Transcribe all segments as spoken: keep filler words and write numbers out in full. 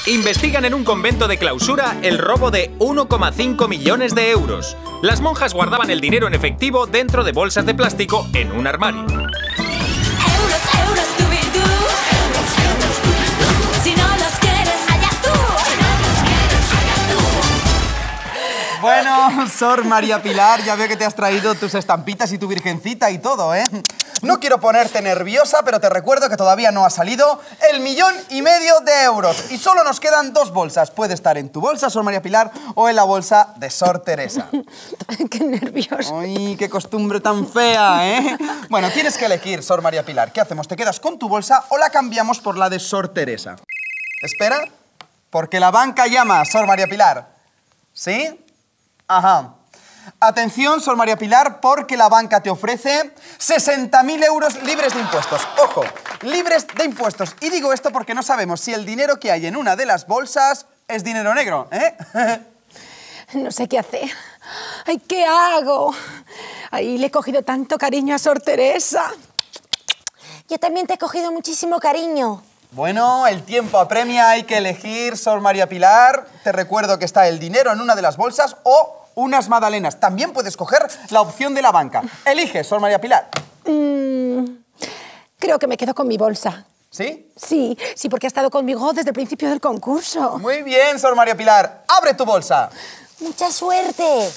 Investigan en un convento de clausura el robo de uno coma cinco millones de euros. Las monjas guardaban el dinero en efectivo dentro de bolsas de plástico en un armario. Euros, euros, Scooby-Doo. Euros, euros, Scooby-Doo. Si no los quieres, allá tú. Si no los quieres, allá tú. Bueno, Sor María Pilar, ya veo que te has traído tus estampitas y tu virgencita y todo, ¿eh? No quiero ponerte nerviosa, pero te recuerdo que todavía no ha salido el millón y medio de euros. Y solo nos quedan dos bolsas. Puede estar en tu bolsa, Sor María Pilar, o en la bolsa de Sor Teresa. Qué nervioso. Ay, qué costumbre tan fea, ¿eh? Bueno, tienes que elegir, Sor María Pilar. ¿Qué hacemos? ¿Te quedas con tu bolsa o la cambiamos por la de Sor Teresa? Espera, porque la banca llama, Sor María Pilar. ¿Sí? Ajá. Atención, Sor María Pilar, porque la banca te ofrece sesenta mil euros libres de impuestos. Ojo, libres de impuestos. Y digo esto porque no sabemos si el dinero que hay en una de las bolsas es dinero negro, ¿eh? No sé qué hacer. Ay, ¿qué hago? Ay, le he cogido tanto cariño a Sor Teresa. Yo también te he cogido muchísimo cariño. Bueno, el tiempo apremia, hay que elegir, Sor María Pilar. Te recuerdo que está el dinero en una de las bolsas o unas magdalenas. También puedes coger la opción de la banca. Elige, Sor María Pilar. Mm, creo que me quedo con mi bolsa. ¿Sí? Sí, sí, porque ha estado conmigo desde el principio del concurso. Muy bien, Sor María Pilar. ¡Abre tu bolsa! ¡Mucha suerte!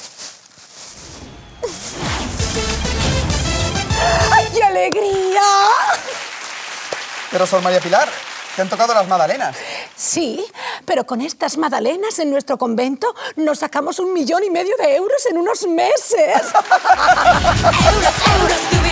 ¡Ay, qué alegría! Pero, Sor María Pilar, te han tocado las magdalenas. Sí, pero con estas magdalenas en nuestro convento nos sacamos un millón y medio de euros en unos meses. Euros, euros,